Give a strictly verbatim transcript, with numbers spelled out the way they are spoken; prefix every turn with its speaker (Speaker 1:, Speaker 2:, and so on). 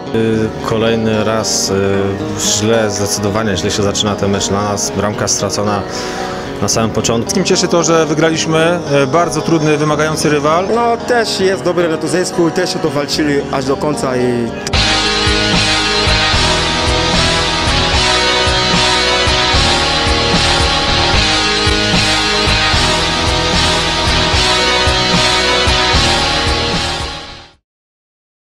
Speaker 1: Kolejny raz źle, zdecydowanie źle się zaczyna ten mecz dla nas. Bramka stracona na samym początku.
Speaker 2: Wszystkim cieszy to, że wygraliśmy. Bardzo trudny, wymagający rywal.
Speaker 3: No też jest dobry dla zespół, też o to walczyli aż do końca i